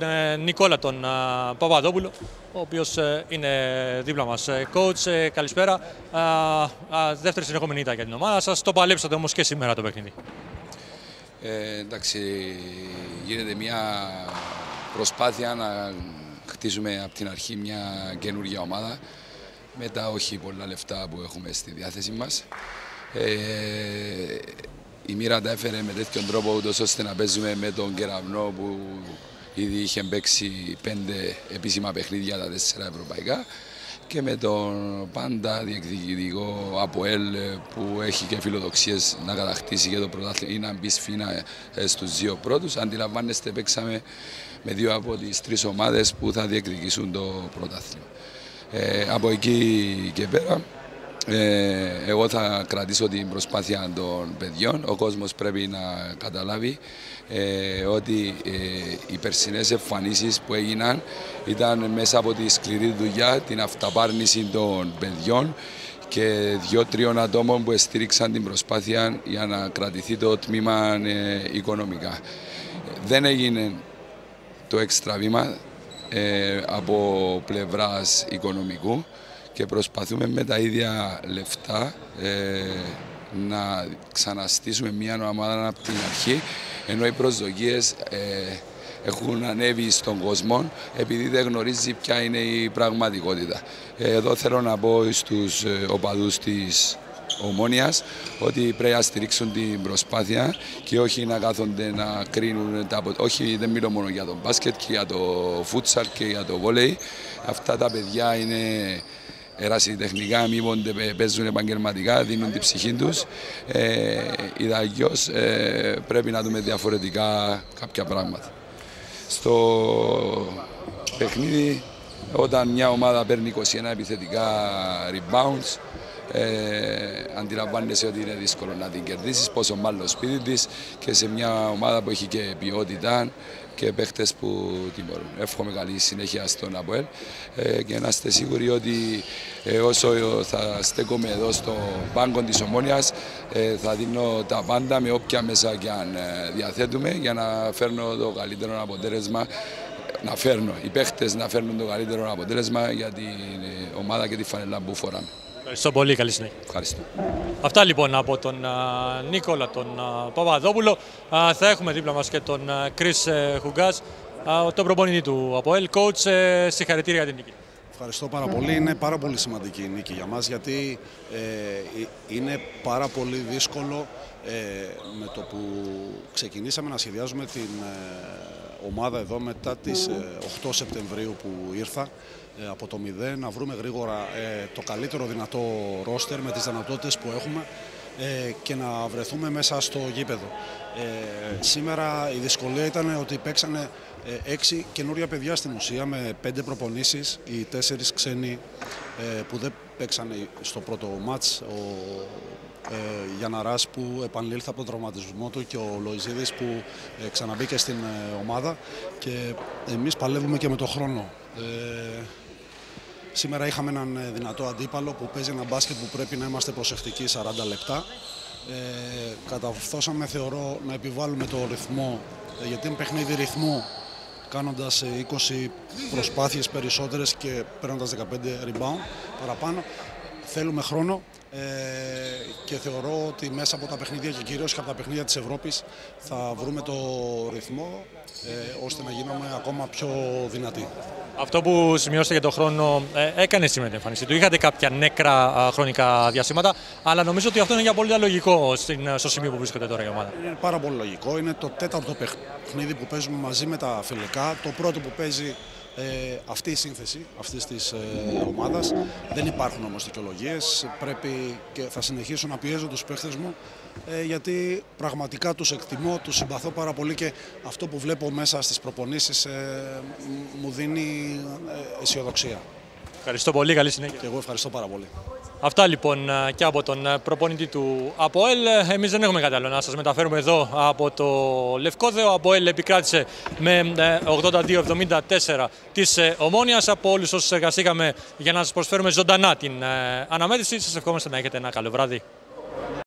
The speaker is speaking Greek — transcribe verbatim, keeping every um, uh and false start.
Νικόλα τον Παπαδόπουλο, ο οποίος είναι δίπλα μας. Coach, καλησπέρα. Δεύτερη συνεχόμενη ήττα για την ομάδα σας. Το παλέψατε όμως και σήμερα το παιχνίδι. Ε, εντάξει, γίνεται μια προσπάθεια να χτίσουμε από την αρχή μια καινούργια ομάδα με τα όχι πολλά λεφτά που έχουμε στη διάθεση μας. Ε, η μοίρα τα έφερε με τέτοιον τρόπο ούτως ώστε να παίζουμε με τον Κεραυνό που ήδη είχε παίξει πέντε επίσημα παιχνίδια, τα τέσσερα ευρωπαϊκά, και με τον πάντα διεκδικητικό ΑΠΟΕΛ που έχει και φιλοδοξίες να κατακτήσει και το πρωτάθλημα ή να μπει σφίνα στους δύο πρώτους. Αντιλαμβάνεστε, παίξαμε με δύο από τις τρεις ομάδες που θα διεκδικήσουν το πρωτάθλημα. Ε, από εκεί και πέρα, ε, εγώ θα κρατήσω την προσπάθεια των παιδιών. Ο κόσμος πρέπει να καταλάβει ε, ότι ε, οι περσινές εμφανίσεις που έγιναν ήταν μέσα από τη σκληρή δουλειά, την αυταπάρνηση των παιδιών και δύο-τριών ατόμων που στήριξαν την προσπάθεια για να κρατηθεί το τμήμα ε, οικονομικά. Δεν έγινε το έξτρα βήμα ε, από πλευράς οικονομικού και προσπαθούμε με τα ίδια λεφτά ε, να ξαναστήσουμε μια ομάδα από την αρχή, ενώ οι προσδοκίες ε, έχουν ανέβει στον κόσμο επειδή δεν γνωρίζει ποια είναι η πραγματικότητα. Εδώ θέλω να πω στους οπαδούς της Ομόνιας ότι πρέπει να στηρίξουν την προσπάθεια και όχι να κάθονται να κρίνουν τα αποτελέσματα. Όχι, δεν μιλώ μόνο για το μπάσκετ, και για το φούτσαλ και για το βόλεϊ. Αυτά τα παιδιά είναι ερασιτεχνικά, αμείβονται, παίζουν επαγγελματικά, δίνουν την ψυχή τους. Ε, Ιδαλλιώς ε, πρέπει να δούμε διαφορετικά κάποια πράγματα. Στο παιχνίδι, όταν μια ομάδα παίρνει είκοσι ένα επιθετικά rebounds, Ε, αντιλαμβάνεσαι ότι είναι δύσκολο να την κερδίσεις, πόσο μάλλον σπίτι της και σε μια ομάδα που έχει και ποιότητα και παίχτες που τιμωρούν. Εύχομαι καλή συνέχεια στον ΑΠΟΕΛ ε, και να είστε σίγουροι ότι ε, όσο θα στέκομαι εδώ στο πάγκο της Ομόνιας ε, θα δίνω τα πάντα με όποια μέσα και αν ε, διαθέτουμε για να φέρνω το καλύτερο αποτέλεσμα, να φέρνω οι παίχτες να φέρνουν το καλύτερο αποτέλεσμα για την ε, ομάδα και τη φανελά που φοράμε. Ευχαριστώ πολύ, καλή συνέχεια. Ευχαριστώ. Αυτά λοιπόν από τον α, Νίκολα τον α, Παπαδόπουλο. Α, θα έχουμε δίπλα μας και τον Κρίς Χουγκάζ, τον προπονητή του ΑΠΟΕΛ. Coach, ε, συγχαρητήρια για την νίκη. Ευχαριστώ πάρα πολύ. Είναι πάρα πολύ σημαντική η νίκη για μας, γιατί ε, είναι πάρα πολύ δύσκολο ε, με το που ξεκινήσαμε να σχεδιάζουμε την ε, ομάδα εδώ μετά τις ε, οκτώ Σεπτεμβρίου που ήρθα ε, από το μηδέν, να βρούμε γρήγορα ε, το καλύτερο δυνατό ρόστερ με τις δυνατότητες που έχουμε ε, και να βρεθούμε μέσα στο γήπεδο. Ε, σήμερα η δυσκολία ήταν ότι παίξανε ε, έξι καινούρια παιδιά στην ουσία με πέντε προπονήσεις, οι τέσσερις ξένοι ε, που δεν παίξανε στο πρώτο μάτς, ο ε, Γιανναράς που επανήλθε από τον τραυματισμό του και ο Λοϊζίδης που ε, ξαναμπήκε στην ε, ομάδα, και εμείς παλεύουμε και με το χρόνο. Ε, σήμερα είχαμε έναν δυνατό αντίπαλο που παίζει ένα μπάσκετ που πρέπει να είμαστε προσεκτικοί σαράντα λεπτά. Ε, καταφέραμε, θεωρώ, να επιβάλλουμε το ρυθμό, γιατί είναι παιχνίδι ρυθμού, κάνοντας είκοσι προσπάθειες περισσότερες και παίρνοντας δεκαπέντε rebound παραπάνω. Θέλουμε χρόνο ε, και θεωρώ ότι μέσα από τα παιχνίδια και κυρίως και από τα παιχνίδια της Ευρώπης θα βρούμε το ρυθμό ε, ώστε να γίνουμε ακόμα πιο δυνατοί. Αυτό που σημειώσετε για τον χρόνο ε, έκανε σήμερα την εμφάνιση του. Είχατε κάποια νέκρα α, χρονικά διαστήματα, αλλά νομίζω ότι αυτό είναι για πολύ λογικό στην, στο σημείο που βρίσκεται τώρα η ομάδα. Είναι πάρα πολύ λογικό. Είναι το τέταρτο παιχνίδι που παίζουμε μαζί με τα φιλικά. Το πρώτο που παίζει ε, αυτή η σύνθεση αυτής της ε, ομάδας. Δεν υπάρχουν όμως δικαιολογίες. Πρέπει και θα συνεχίσω να πιέζω τους παίχτες μου ε, γιατί πραγματικά τους εκτιμώ, τους συμπαθώ πάρα πολύ και αυτό που βλέπω μέσα στις προπονήσεις ε, μου δίνει ε, αισιοδοξία. Ευχαριστώ πολύ, καλή συνέχεια. Και εγώ ευχαριστώ πάρα πολύ. Αυτά λοιπόν και από τον προπονητή του ΑΠΟΕΛ. Εμείς δεν έχουμε κάτι άλλο να σας μεταφέρουμε εδώ από το Λευκώδεο. Ο ΑΠΟΕΛ επικράτησε με ογδόντα δύο εβδομήντα τέσσερα της Ομόνιας. Από όλους όσους εργαστήκαμε για να σας προσφέρουμε ζωντανά την αναμέτρηση, σας ευχόμαστε να έχετε ένα καλό βράδυ.